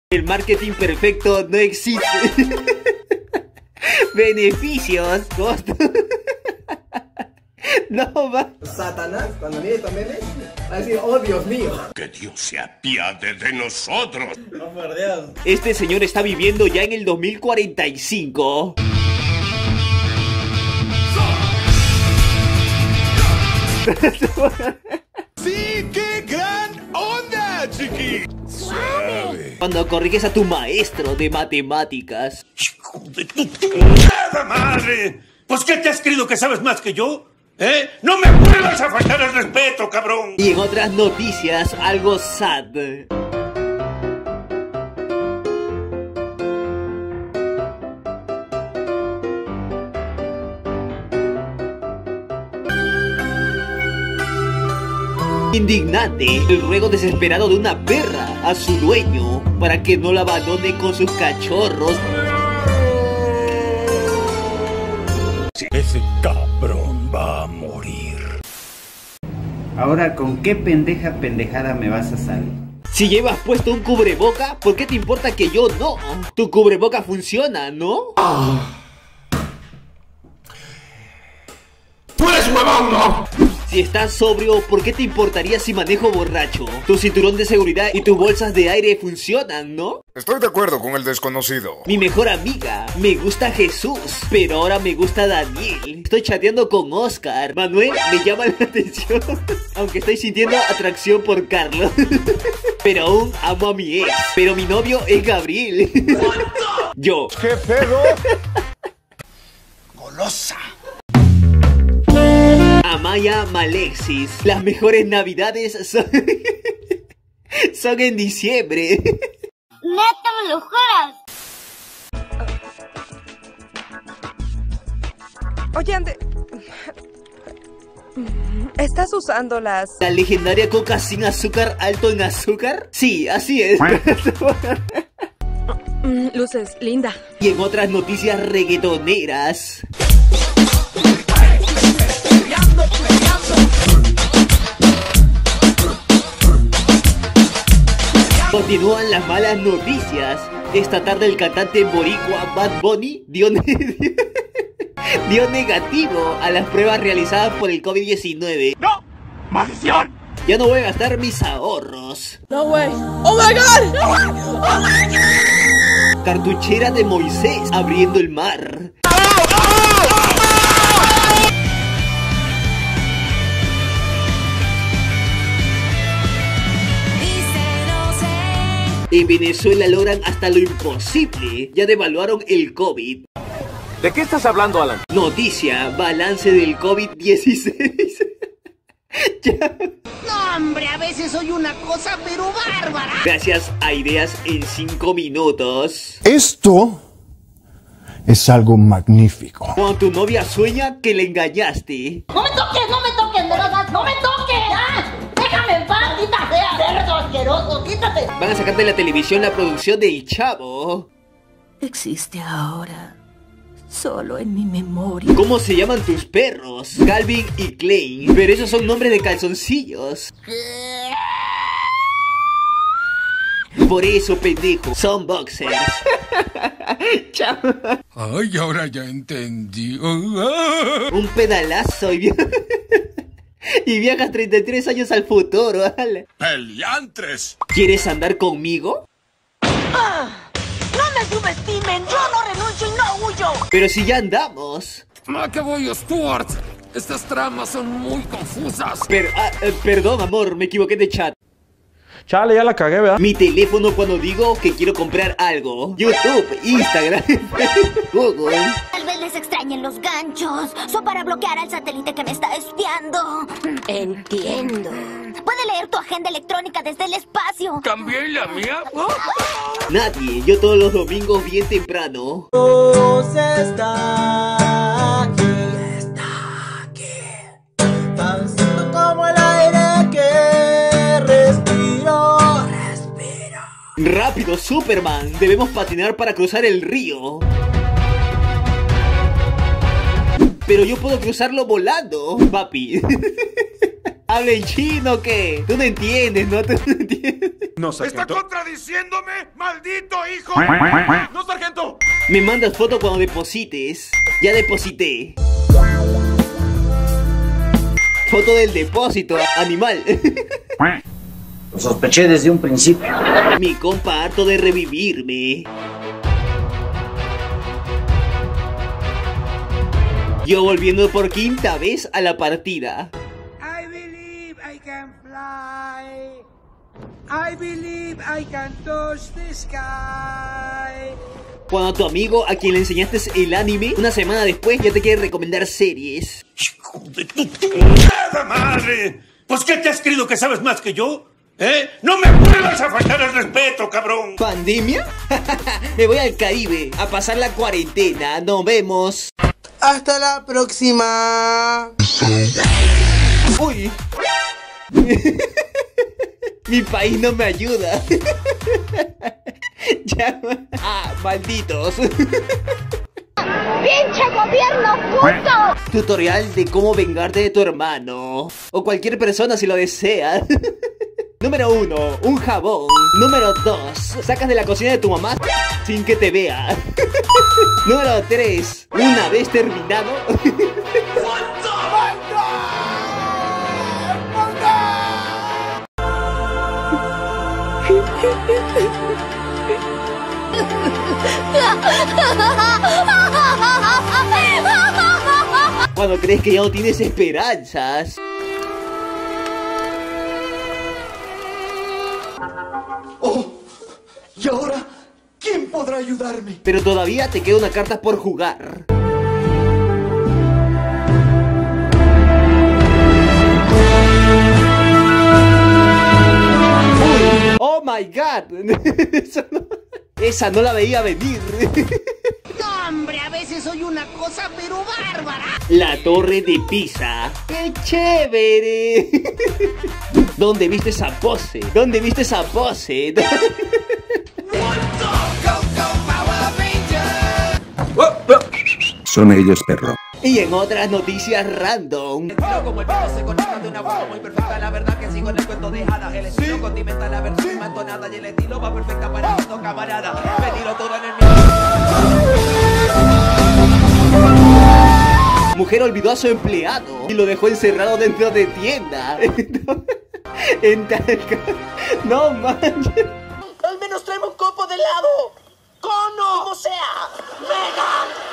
El marketing perfecto no existe. Beneficios, costos. No va. Satanás, cuando mire estos memes, va a decir, oh Dios mío. Que Dios se apiade de nosotros. No, por Dios. Este señor está viviendo ya en el 2045. ¡Sí, qué gran onda, chiqui! Suave. Cuando corriges a tu maestro de matemáticas. ¡Hijo de tu chingada madre! ¿Pues qué te has creído que sabes más que yo? ¿Eh? ¡No me vuelvas a faltar el respeto, cabrón! Y en otras noticias, algo sad. Indignante, el ruego desesperado de una perra a su dueño para que no la abandone con sus cachorros. Ese cabrón va a morir. Ahora, ¿con qué pendejada me vas a salir? Si llevas puesto un cubreboca, ¿por qué te importa que yo no? Tu cubreboca funciona, ¿no? ¡Tú eres huevón, no! Si estás sobrio, ¿por qué te importaría si manejo borracho? Tu cinturón de seguridad y tus bolsas de aire funcionan, ¿no? Estoy de acuerdo con el desconocido. Mi mejor amiga, me gusta Jesús, pero ahora me gusta Daniel. Estoy chateando con Oscar. Manuel me llama la atención, aunque estoy sintiendo atracción por Carlos. Pero aún amo a mi ex. Pero mi novio es Gabriel. Yo. ¿Qué pedo? ¡Golosa! Amaya Malexis. Las mejores navidades son en diciembre. ¡Neta, me lo juras! Oye, ¿estás usando ¿La legendaria coca sin azúcar alto en azúcar? Sí, así es. luces, linda? Y en otras noticias reggaetoneras. Continúan las malas noticias. Esta tarde el cantante boricua Bad Bunny dio negativo a las pruebas realizadas por el COVID-19. ¡No! ¡Maldición! Ya no voy a gastar mis ahorros. No way. ¡Oh my god! ¡Oh my god! Cartuchera de Moisés abriendo el mar. En Venezuela logran hasta lo imposible. Ya devaluaron el COVID. ¿De qué estás hablando, Alan? Noticia, balance del COVID-16. Ya. No, hombre, a veces soy una cosa, pero bárbara. Gracias a ideas en 5 minutos. Esto es algo magnífico. Cuando tu novia sueña que le engañaste. No me toques, de verdad, no me toques. ¡Ah! Déjame en paz, maldita sea, cerdo asqueroso, quítate. Van a sacar de la televisión la producción de El Chavo. Existe ahora, solo en mi memoria. ¿Cómo se llaman tus perros? Calvin y Klein. Pero esos son nombres de calzoncillos. Por eso, pendejo, son boxers. Chao. Ay, ahora ya entendí. Un pedalazo y viajas 33 años al futuro. ¡Peliantres! ¿Quieres andar conmigo? No me subestimen, yo no renuncio y no huyo. Pero si ya andamos. ¿A qué voy, Stuart? Estas tramas son muy confusas. Perdón, amor, me equivoqué de chat. Chale, ya la cagué, ¿verdad? Mi teléfono cuando digo que quiero comprar algo. YouTube, Instagram, Google. Tal vez les extrañen los ganchos. Son para bloquear al satélite que me está espiando. Entiendo. Puede leer tu agenda electrónica desde el espacio. ¿También la mía? Nadie, yo todos los domingos bien temprano. Está aquí, tan cierto como el aire que respiro. Rápido, Superman, debemos patinar para cruzar el río. Pero yo puedo cruzarlo volando, papi. ¿Habla en chino o qué? Tú no entiendes, ¿no? Tú no entiendes. ¿Está contradiciéndome, maldito? hijo! ¡No, sargento! Me mandas foto cuando deposites. Ya deposité. Foto del depósito, animal. Lo sospeché desde un principio. Mi compa harto de revivirme. Yo volviendo por quinta vez a la partida. I believe I can fly. I believe I can touch the sky. Cuando tu amigo a quien le enseñaste el anime, una semana después ya te quiere recomendar series. ¡Hijo de tu chingada madre! ¿Pues qué te has creído que sabes más que yo? ¿Eh? ¡No me vuelvas a faltar el respeto, cabrón! ¿Pandemia? Me voy al Caribe a pasar la cuarentena. Nos vemos. Hasta la próxima. Uy. Mi país no me ayuda. Ya. Ah, malditos. ¡Pinche gobierno puto! Tutorial de cómo vengarte de tu hermano. O cualquier persona si lo desea. Número 1, un jabón. Número 2, sacas de la cocina de tu mamá sin que te vea. Número 3, una vez terminado. Cuando crees que ya no tienes esperanzas. Oh, ¿y ahora quién podrá ayudarme? Pero todavía te queda una carta por jugar. Uy, oh my god. Esa no la veía venir. No, hombre, a veces soy una cosa pero bárbara. La Torre de Pisa. ¡Qué chévere! ¿Dónde viste esa pose? ¿Dónde viste esa pose? Son ellos, perro. Y en otras noticias random. Como el perro se conecta de una forma muy perfecta. La verdad que sigo en el cuento de hadas. El estilo condimenta la versión más entonada. Y el estilo va perfecta para todo camarada. Me tiro todo en el mismo. Mujer olvidó a su empleado y lo dejó encerrado dentro de tienda. En Talca. No manches. Al menos tráeme un copo de helado. Cono, como sea. Mega.